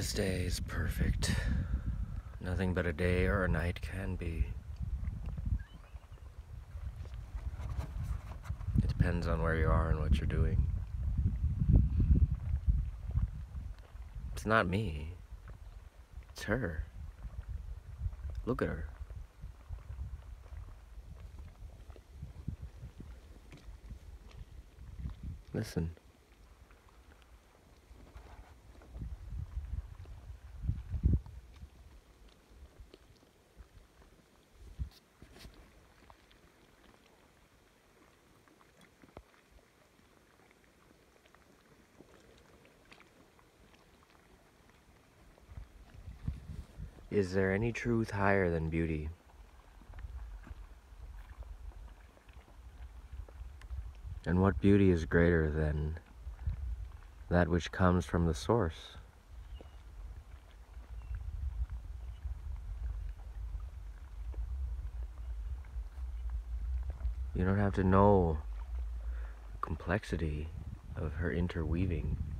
This day is perfect. Nothing but a day or a night can be. It depends on where you are and what you're doing. It's not me. It's her. Look at her. Listen. Is there any truth higher than beauty? And what beauty is greater than that which comes from the source? You don't have to know the complexity of her interweaving.